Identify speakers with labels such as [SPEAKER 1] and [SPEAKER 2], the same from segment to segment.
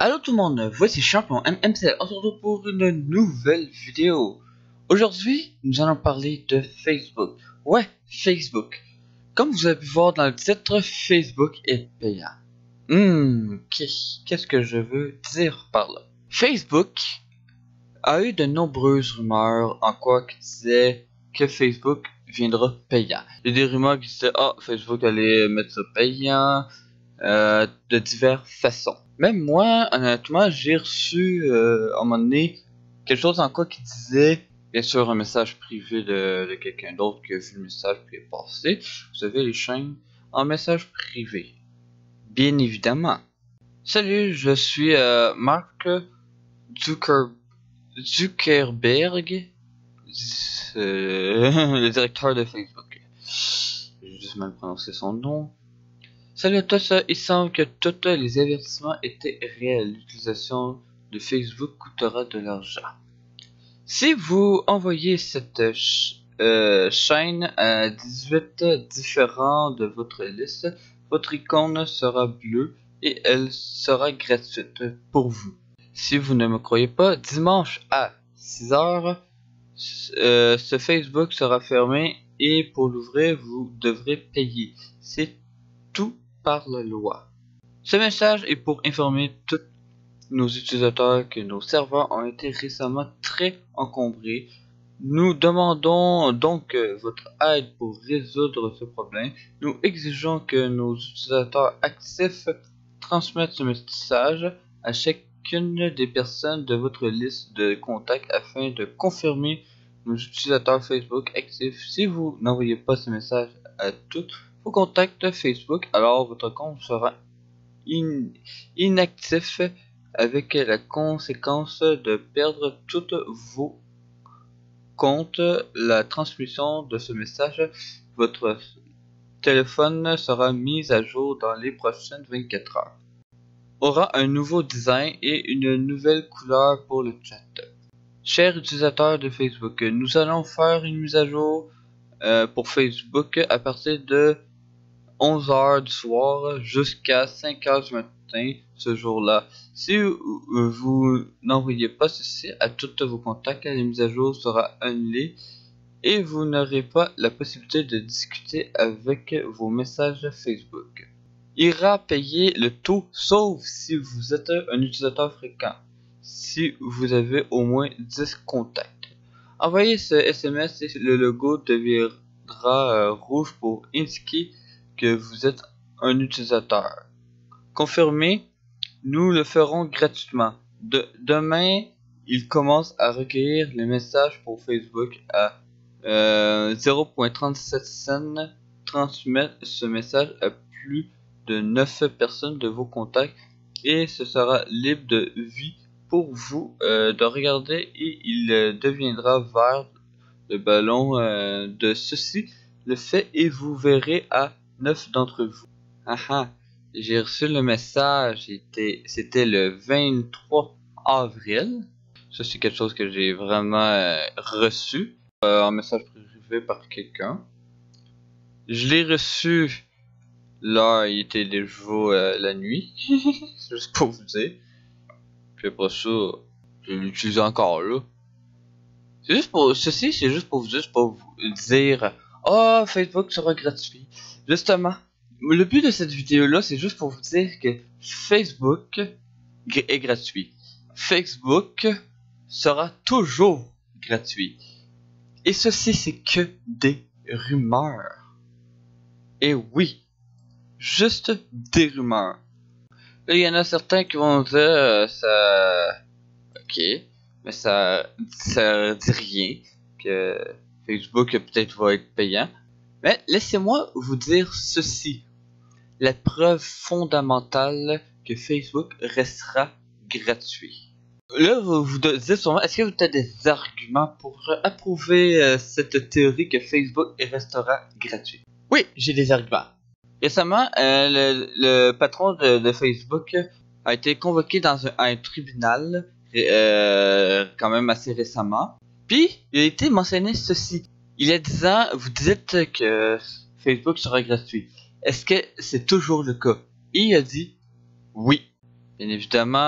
[SPEAKER 1] Allô tout le monde, voici Champion MMCL, on se retrouve pour une nouvelle vidéo. Aujourd'hui, nous allons parler de Facebook. Ouais, Facebook. Comme vous avez pu voir dans le titre, Facebook est payant. Qu'est-ce que je veux dire par là? Facebook a eu de nombreuses rumeurs en quoi qui disaient que Facebook viendra payant. Il y a des rumeurs qui disaient Facebook allait mettre ça payant de diverses façons. Même moi, honnêtement, j'ai reçu à un moment donné quelque chose en quoi qui disait, bien sûr, un message privé de quelqu'un d'autre qui a vu le message puis est passé. Vous savez, les chaînes en message privé. Bien évidemment. Salut, je suis Mark Zuckerberg, le directeur de Facebook. J'ai juste mal prononcé son nom. Salut à tous, il semble que tous les avertissements étaient réels. L'utilisation de Facebook coûtera de l'argent. Si vous envoyez cette chaîne à 18 différents de votre liste, votre icône sera bleue et elle sera gratuite pour vous. Si vous ne me croyez pas, dimanche à 6h, ce Facebook sera fermé et pour l'ouvrir, vous devrez payer. C'est tout par la loi. Ce message est pour informer tous nos utilisateurs que nos serveurs ont été récemment très encombrés. Nous demandons donc votre aide pour résoudre ce problème. Nous exigeons que nos utilisateurs actifs transmettent ce message à chacune des personnes de votre liste de contacts afin de confirmer nos utilisateurs Facebook actifs. Si vous n'envoyez pas ce message à tous vos contacts Facebook, alors votre compte sera inactif avec la conséquence de perdre tous vos comptes. La transmission de ce message, votre téléphone sera mis à jour dans les prochaines 24 heures. Aura un nouveau design et une nouvelle couleur pour le chat. Chers utilisateurs de Facebook, nous allons faire une mise à jour pour Facebook à partir de 11h du soir jusqu'à 5h du matin ce jour-là. Si vous n'envoyez pas ceci à tous vos contacts, la mise à jour sera annulée et vous n'aurez pas la possibilité de discuter avec vos messages Facebook. Ira payer le taux sauf si vous êtes un utilisateur fréquent. Si vous avez au moins 10 contacts. Envoyez ce SMS et le logo deviendra rouge pour indiquer que vous êtes un utilisateur. Confirmé, nous le ferons gratuitement. Demain, il commence à recueillir les messages pour Facebook à 0.37 cents. Transmettre ce message à plus de 9 personnes de vos contacts et ce sera libre de vie pour vous de regarder et il deviendra vert le ballon de ceci le fait et vous verrez à 9 d'entre vous. J'ai reçu le message, c'était le 23 avril. Ça c'est quelque chose que j'ai vraiment reçu en message privé par quelqu'un. Je l'ai reçu, là il était déjà la nuit, juste pour vous dire. Puis après ça, je l'utilise encore là. C'est juste pour ceci, c'est juste pour vous dire, Facebook sera gratuit. Justement, le but de cette vidéo là, c'est juste pour vous dire que Facebook est gratuit. Facebook sera toujours gratuit. Et ceci, c'est que des rumeurs. Et oui, juste des rumeurs. Là, il y en a certains qui vont dire ok, mais ça dit rien que Facebook peut-être va être payant. Mais laissez-moi vous dire ceci. La preuve fondamentale que Facebook restera gratuit. Là, vous vous dites sûrement, est-ce que vous avez des arguments pour approuver cette théorie que Facebook restera gratuit? Oui, j'ai des arguments. Récemment, le patron de Facebook a été convoqué dans un tribunal quand même assez récemment. Puis, il a été mentionné ceci. Il est disant, vous dites que Facebook sera gratuit. Est-ce que c'est toujours le cas? Et il a dit oui. Bien évidemment,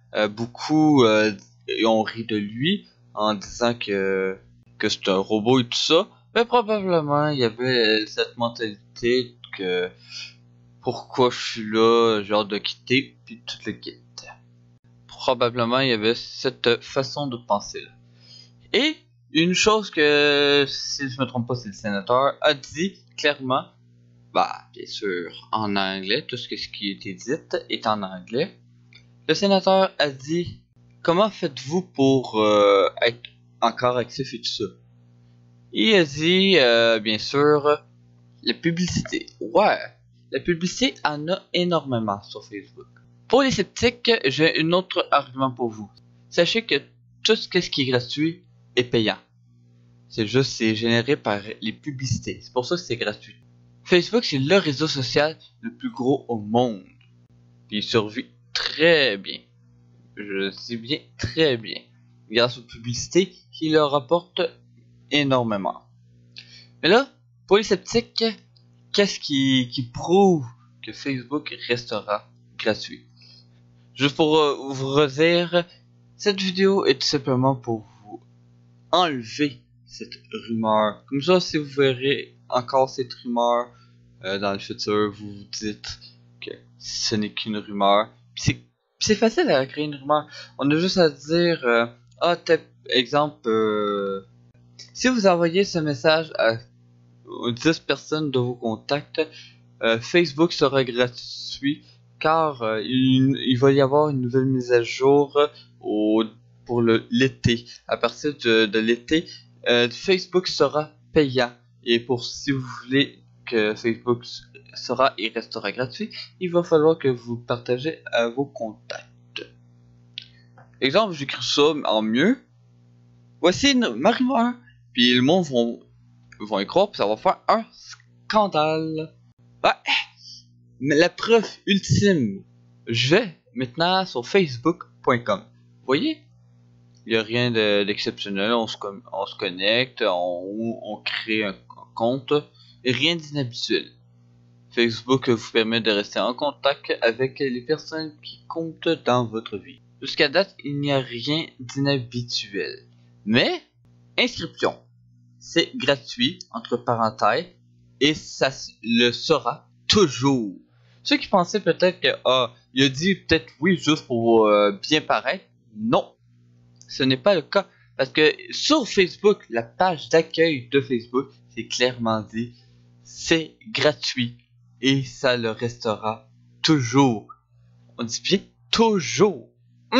[SPEAKER 1] beaucoup ont ri de lui en disant que c'est un robot et tout ça. Mais probablement il y avait cette mentalité que pourquoi je suis là, genre de quitter, puis tout le quitte. Probablement il y avait cette façon de penser là. Et une chose que, si je me trompe pas, c'est le sénateur a dit clairement, bah bien sûr en anglais, tout ce qui a été dit est en anglais. Le sénateur a dit, comment faites-vous pour être encore actif et tout ça? Il a dit, bien sûr, la publicité. Ouais, la publicité en a énormément sur Facebook. Pour les sceptiques, j'ai un autre argument pour vous. Sachez que tout ce qui est gratuit est payant. C'est généré par les publicités. C'est pour ça que c'est gratuit. Facebook, c'est le réseau social le plus gros au monde. Puis il survit très bien. Je dis bien très bien. Grâce aux publicités qui leur rapportent énormément. Mais là, pour les sceptiques, qu'est-ce qui prouve que Facebook restera gratuit? Juste pour vous redire, cette vidéo est tout simplement pour vous enlever cette rumeur. Comme ça, si vous verrez encore cette rumeur dans le futur, vous vous dites que ce n'est qu'une rumeur. C'est facile à créer une rumeur. On a juste à dire, tel exemple, si vous envoyez ce message à 10 personnes de vos contacts, Facebook sera gratuit car il va y avoir une nouvelle mise à jour pour l'été. À partir de l'été, Facebook sera payant. Et si vous voulez que Facebook sera et restera gratuit, il va falloir que vous partagez à vos contacts. Exemple, j'écris ça en mieux. Voici ma rumeur. Puis le monde vont y croire, puis ça va faire un scandale. Ouais. Mais la preuve ultime, je vais maintenant sur facebook.com. Vous voyez? Il n'y a rien d'exceptionnel, on se connecte, on crée un compte, et rien d'inhabituel. Facebook vous permet de rester en contact avec les personnes qui comptent dans votre vie. Jusqu'à date, il n'y a rien d'inhabituel. Mais, inscription, c'est gratuit, entre parenthèses, et ça le sera toujours. Ceux qui pensaient peut-être que il a dit peut-être oui juste pour bien paraître, non, ce n'est pas le cas. Parce que sur Facebook, la page d'accueil de Facebook, c'est clairement dit, c'est gratuit et ça le restera toujours. On dit bien toujours.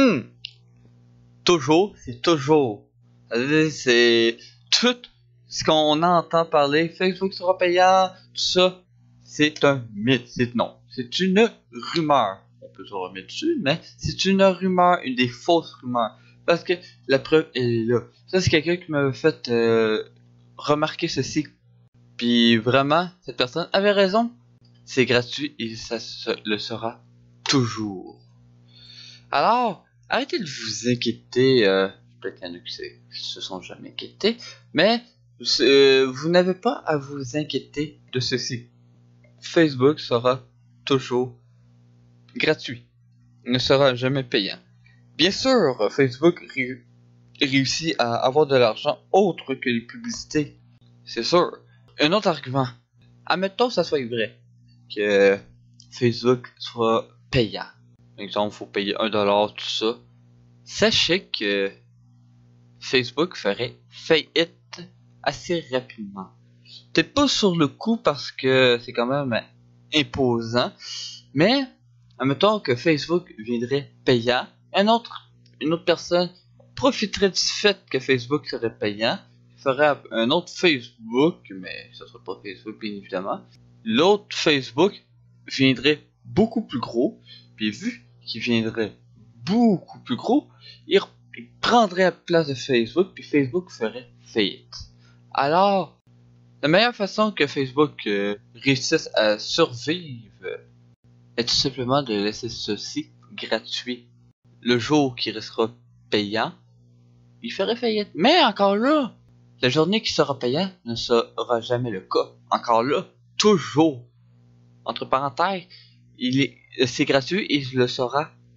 [SPEAKER 1] Toujours, c'est toujours. C'est tout ce qu'on entend parler, Facebook sera payant, tout ça, c'est un mythe. C'est une rumeur. On peut se remettre dessus, mais c'est une rumeur, une des fausses rumeurs. Parce que la preuve est là. Ça, c'est quelqu'un qui m'avait fait remarquer ceci. Puis vraiment, cette personne avait raison. C'est gratuit et ça le sera toujours. Alors, arrêtez de vous inquiéter. Peut-être qu'il y en a qui se sont jamais inquiétés. Mais vous n'avez pas à vous inquiéter de ceci. Facebook sera toujours gratuit. Il ne sera jamais payant. Bien sûr, Facebook réussit à avoir de l'argent autre que les publicités. C'est sûr. Un autre argument. Admettons que ça soit vrai. Que Facebook soit payant. Par exemple, il faut payer $1, tout ça. Sachez que Facebook ferait faillite assez rapidement. Peut-être pas sur le coup parce que c'est quand même imposant. Mais, admettons que Facebook viendrait payant. Une autre personne profiterait du fait que Facebook serait payant, ferait un autre Facebook, mais ce serait pas Facebook bien évidemment. L'autre Facebook viendrait beaucoup plus gros, puis vu qu'il viendrait beaucoup plus gros, il prendrait la place de Facebook, puis Facebook ferait faillite. Alors, la meilleure façon que Facebook réussisse à survivre est tout simplement de laisser ceci gratuit. Le jour qui restera payant, il ferait faillite. Mais encore là, la journée qui sera payant ne sera jamais le cas. Encore là, toujours. Entre parenthèses, c'est gratuit et il le sera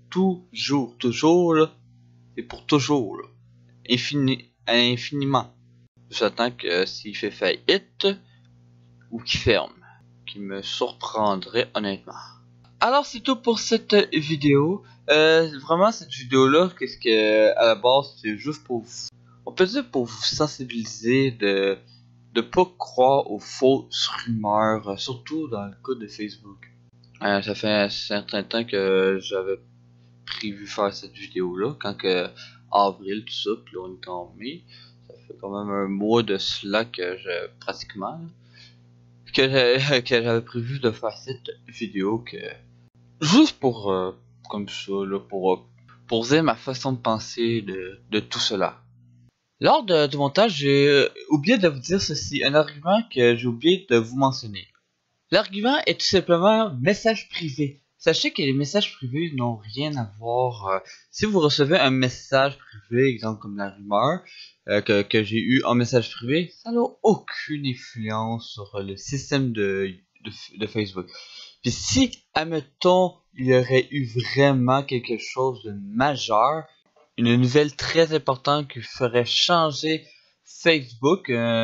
[SPEAKER 1] toujours là, c'est pour toujours là, infiniment. J'attends que s'il fait faillite ou qu'il ferme, qui me surprendrait honnêtement. Alors c'est tout pour cette vidéo. Vraiment cette vidéo là, qu'est-ce que à la base c'est juste pour vous, on peut dire pour vous sensibiliser de pas croire aux fausses rumeurs, surtout dans le cas de Facebook. Ça fait un certain temps que j'avais prévu faire cette vidéo là, quand que avril tout ça, puis là on est en mai, ça fait quand même un mois de cela que pratiquement que j'avais prévu de faire cette vidéo, que juste pour comme ça là, pour dire ma façon de penser de tout cela. Lors du montage, j'ai oublié de vous dire ceci, un argument que j'ai oublié de vous mentionner. L'argument est tout simplement message privé. Sachez que les messages privés n'ont rien à voir. Si vous recevez un message privé, exemple comme la rumeur que j'ai eu en message privé, ça n'a aucune influence sur le système de Facebook. Puis si, admettons, il y aurait eu vraiment quelque chose de majeur, une nouvelle très importante qui ferait changer Facebook,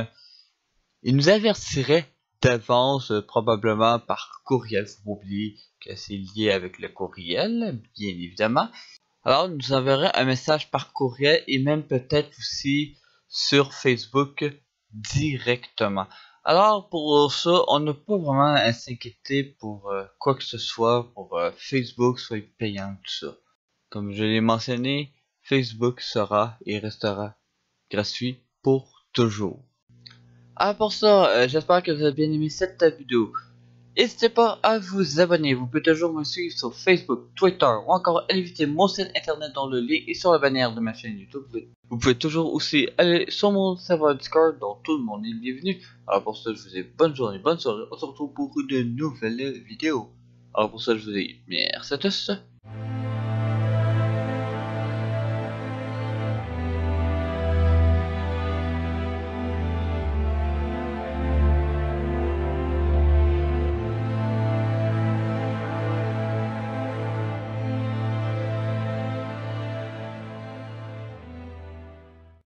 [SPEAKER 1] il nous avertirait d'avance, probablement par courriel. Faut pas oublier que c'est lié avec le courriel, bien évidemment. Alors, il nous enverrait un message par courriel et même peut-être aussi sur Facebook directement. Alors, pour ça, on n'a pas vraiment à s'inquiéter pour quoi que ce soit, pour Facebook soit payant, tout ça. Comme je l'ai mentionné, Facebook sera et restera gratuit pour toujours. Alors pour ça, j'espère que vous avez bien aimé cette vidéo. N'hésitez pas à vous abonner, vous pouvez toujours me suivre sur Facebook, Twitter ou encore aller visiter mon site internet dans le lien et sur la bannière de ma chaîne YouTube. Vous pouvez toujours aussi aller sur mon serveur Discord dont tout le monde est bienvenu. Alors pour ça, je vous dis bonne journée, bonne soirée, on se retrouve pour de nouvelles vidéos. Alors pour ça, je vous dis merci à tous.